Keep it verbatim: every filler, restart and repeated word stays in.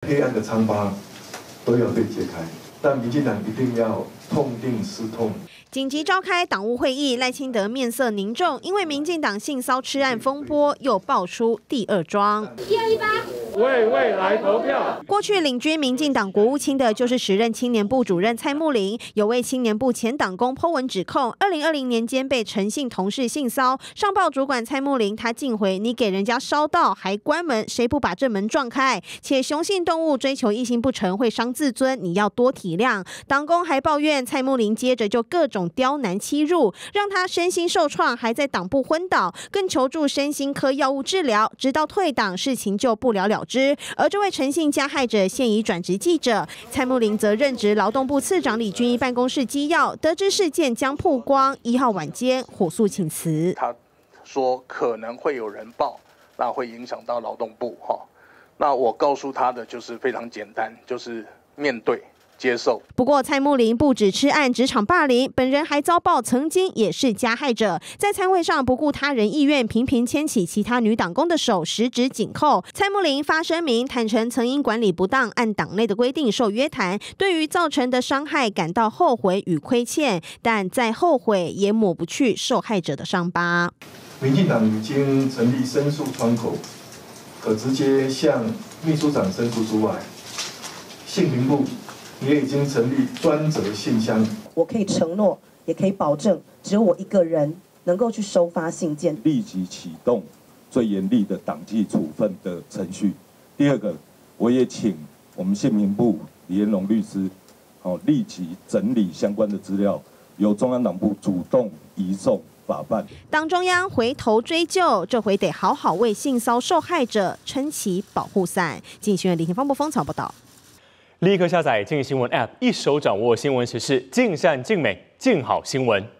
黑暗的疮疤都要被揭开，但民进党一定要痛定思痛。 紧急召开党务会议，赖清德面色凝重，因为民进党性骚吃案风波又爆出第二桩。一二一八。 为未来投票。 过去领军民进党国务卿的就是时任青年部主任蔡慕林，有位青年部前党工 po 文指控，二零二零年间被陈姓同事性骚，上报主管蔡慕林，他竟回你给人家烧到还关门，谁不把这门撞开？且雄性动物追求异性不成会伤自尊，你要多体谅。党工还抱怨蔡慕林接着就各种刁难欺辱，让他身心受创，还在党部昏倒，更求助身心科药物治疗，直到退党，事情就不了了之。而这位陈姓加害者现已转职记者，蔡慕林则任职劳动部次长李俊毅办公室机要，得知事件将曝光，一号晚间火速请辞。 他说可能会有人报，那会影响到劳动部哈。那我告诉他的就是非常简单，就是面对。接受。 不过，蔡慕林不止吃案职场霸凌，本人还遭曝曾经也是加害者，在参会上不顾他人意愿，频频牵起其他女党工的手，十指紧扣。蔡慕林发声明，坦承曾因管理不当，按党内的规定受约谈，对于造成的伤害感到后悔与亏欠，但再后悔也抹不去受害者的伤疤。 民进党已经成立申诉窗口，可直接向秘书长申诉之外，性平部也已经成立专责信箱。 我可以承诺，也可以保证，只有我一个人能够去收发信件， 立即启动最严厉的党纪处分的程序。第二个，我也请我们性平部李彦龙律师，好立即整理相关的资料，由中央党部主动移送法办。 当中央回头追究，这回得好好为性骚受害者撑起保护伞。经新闻李廷芳、波风草报道。 立刻下载静新闻 App， 一手掌握新闻时事，尽善尽美，静好新闻。